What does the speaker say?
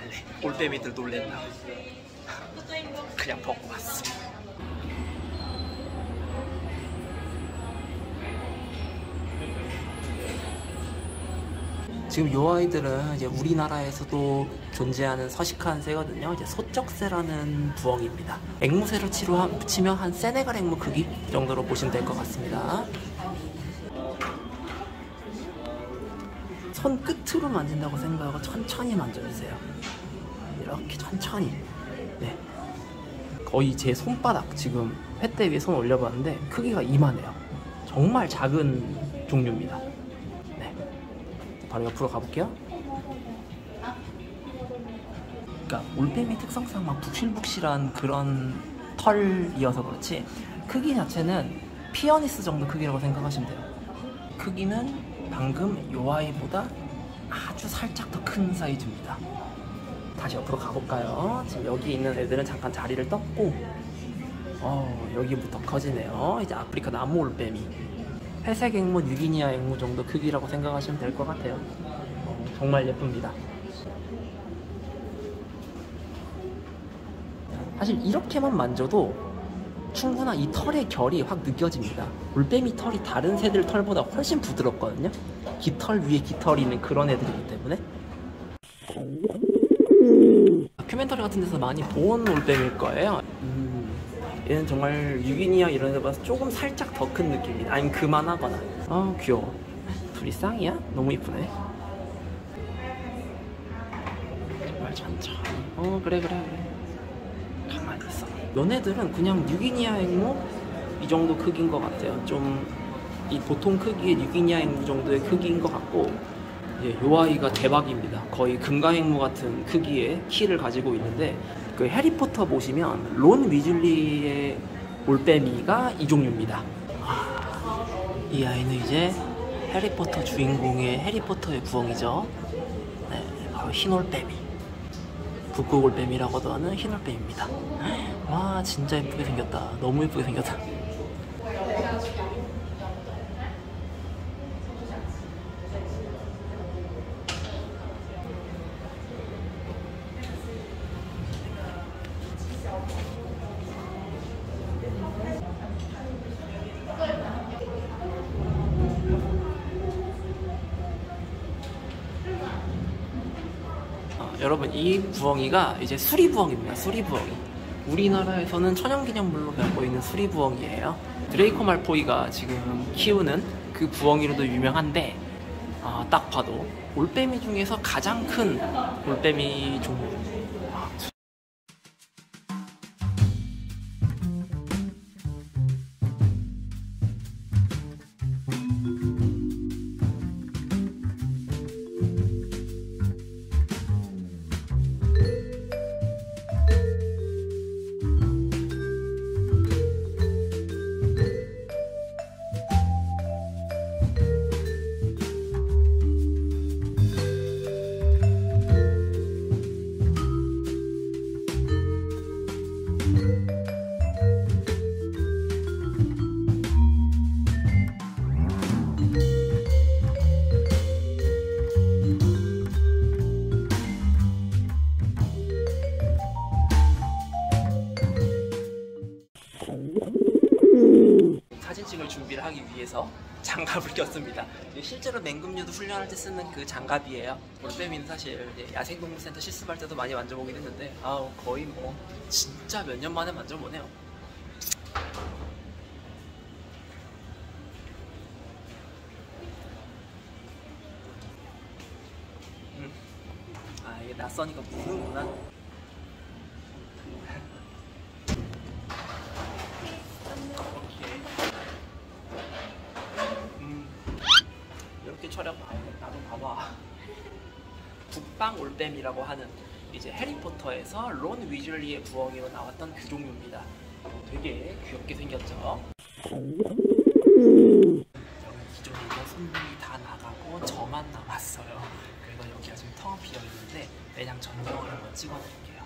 할래. 올빼미들 놀랬나. 그냥 보고 왔어. 지금 요 아이들은 이제 우리나라에서도 존재하는 서식한 새거든요. 이제 소쩍새라는 부엉이입니다. 앵무새로 치면 한 세네갈 앵무 크기 정도로 보시면 될 것 같습니다. 손 끝으로 만진다고 생각하고 천천히 만져주세요. 이렇게 천천히. 네. 거의 제 손바닥, 지금 팻대 위에 손 올려봤는데 크기가 이만해요. 정말 작은 종류입니다. 네. 바로 옆으로 가볼게요. 그러니까 올빼미 특성상 막 북실북실한 그런 털이어서 그렇지 크기 자체는 피어니스 정도 크기라고 생각하시면 돼요. 크기는 방금 요 아이보다 아주 살짝 더 큰 사이즈입니다. 다시 옆으로 가볼까요? 지금 여기 있는 애들은 잠깐 자리를 떴고 여기부터 커지네요. 이제 아프리카 나무 올빼미, 회색 앵무, 뉴기니아 앵무 정도 크기라고 생각하시면 될 것 같아요. 정말 예쁩니다. 사실 이렇게만 만져도 충분한 이 털의 결이 확 느껴집니다. 올빼미 털이 다른 새들 털보다 훨씬 부드럽거든요. 깃털 위에 깃털이 있는 그런 애들이기 때문에. 다큐멘터리 같은 데서 많이 본 올빼미일 거예요. 얘는 정말 뉴기니아 이런 데 봐서 조금 살짝 더 큰 느낌입니다. 아니면 그만하거나. 귀여워. 둘이 쌍이야? 너무 이쁘네. 정말 천천히. 그래. 가만히 있어. 얘네들은 그냥 뉴기니아 앵무 이 정도 크기인 것 같아요. 좀 이 보통 크기의 뉴기니아 앵무 정도의 크기인 것 같고, 요 아이가 대박입니다. 거의 금강앵무 같은 크기의 키를 가지고 있는데, 그 해리포터 보시면 론 위즐리의 올빼미가 이 종류입니다. 이 아이는 이제 해리포터 주인공의 해리포터의 부엉이죠. 네, 바로 흰올빼미, 북극올빼미라고도 하는 흰올빼미입니다. 와, 진짜 예쁘게 생겼다. 너무 예쁘게 생겼다. 여러분, 이 부엉이가 이제 수리부엉입니다. 수리부엉이. 우리나라에서는 천연기념물로 맺고 있는 수리부엉이에요. 드레이코 말포이가 지금 키우는 그 부엉이로도 유명한데, 딱 봐도 올빼미 중에서 가장 큰 올빼미 종류. 사진 찍을 준비를 하기 위해서 장갑을 꼈습니다. 실제로 맹금류도 훈련할 때 쓰는 그 장갑이에요. 올빼미는 사실 야생동물센터 실습할 때도 많이 만져보긴 했는데 거의 뭐 진짜 몇 년 만에 만져보네요. 이게 낯서니까 무는구나. 이렇게 촬영 나도 봐봐. 북방 올빼미라고 하는 이제 해리포터에서 론 위즐리의 부엉이로 나왔던 그 종류입니다. 되게 귀엽게 생겼죠. 여기 기존에 있는 손님이 다 나가고 저만 남았어요. 그래서 여기가 지금 텅 비어 있는데 매장 전경을 한번 찍어드릴게요.